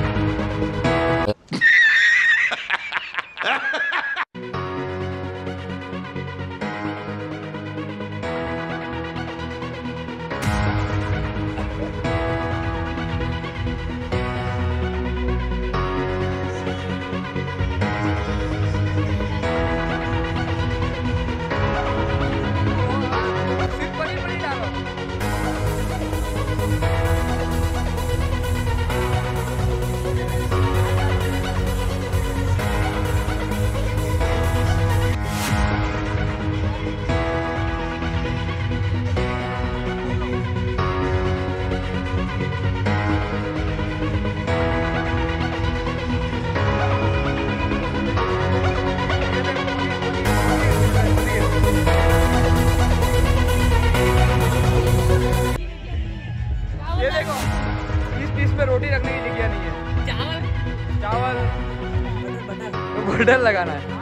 रोटी रखने की जगह नहीं है। चावल बटर लगाना है।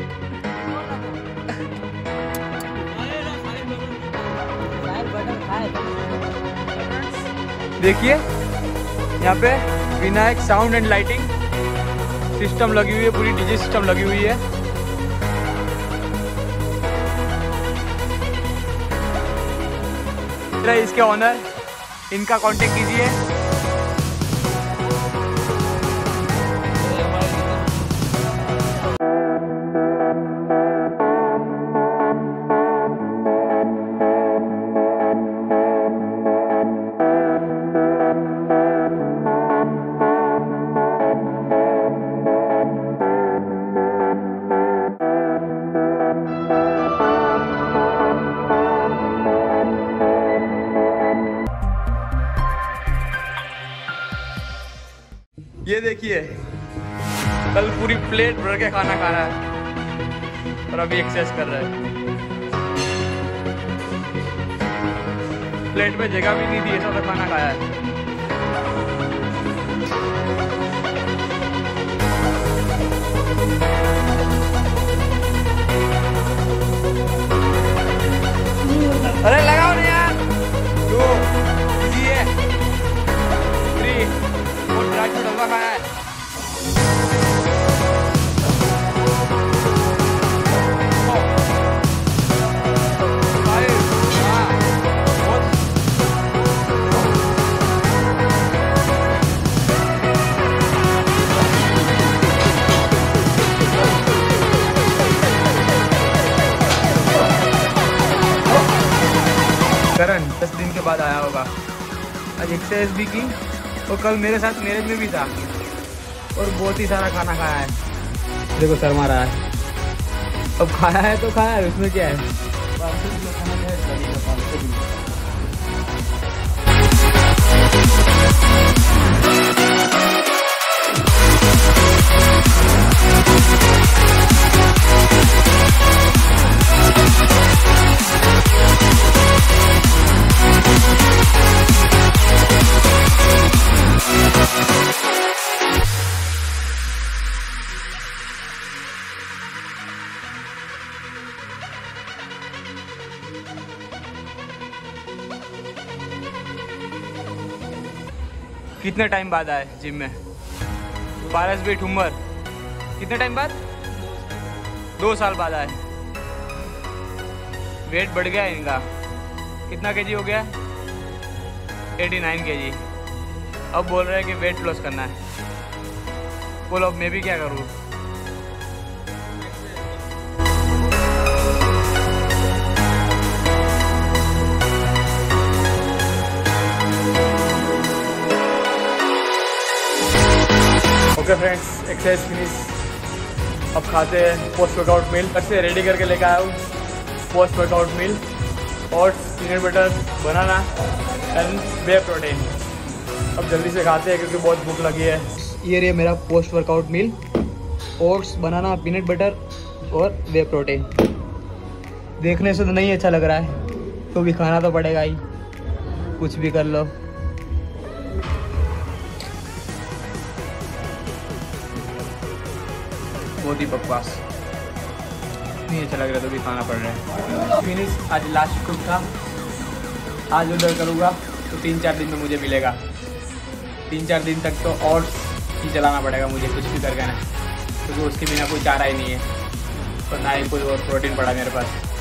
देखिए यहाँ पे Vinayak sound and lighting system लगी हुई है, पूरी डीजे सिस्टम लगी हुई है। इसके ऑनर, इनका कांटेक्ट कीजिए। ये देखिए कल पूरी प्लेट भर के खाना खा रहा है और अभी एक्सरसाइज कर रहा है। प्लेट में जगह भी नहीं दी, ऐसा तो खाना खाया है। अरे लगाओ ना यार। 2 इजी है, 3 और ड्राई फ्रूट हलवा खाया है। करण 10 दिन के बाद आया होगा। आज एक्सरसाइज भी की और कल मेरे साथ मैरिज में भी था और बहुत ही सारा खाना खाया है। देखो शर्मा रहा है। अब खाया है तो खाया है, उसमें क्या है। कितने टाइम बाद आए जिम में? पारस भी ठुमर कितने टाइम बाद? 2 साल बाद आए। वेट बढ़ गया इनका। कितना केजी हो गया? 89 केजी। अब बोल रहे हैं कि वेट लॉस करना है। बोलो अब मैं भी क्या करूँ? Okay friends, exercise finish. अब खाते हैं पोस्ट वर्कआउट मील। अच्छे रेडी करके लेकर आया हूँ post workout meal. Oats, peanut butter, banana and whey protein. अब जल्दी से खाते हैं क्योंकि बहुत भूख लगी है। ये रही मेरा post workout meal. Oats, banana, peanut butter और वे प्रोटीन। देखने से तो नहीं अच्छा लग रहा है, तो भी खाना तो पड़ेगा ही, कुछ भी कर लो। बहुत ही बकवास, नहीं अच्छा लग रहा तो भी खाना पड़ रहा है। फिनिश। आज लास्ट कुक था, आज ऑर्डर करूँगा तो 3-4 दिन में मुझे मिलेगा। 3-4 दिन तक तो ओट्स, ही चलाना पड़ेगा मुझे कुछ भी करके ना, क्योंकि उसके बिना कोई चारा ही नहीं है और ना ही कोई और प्रोटीन पड़ा मेरे पास।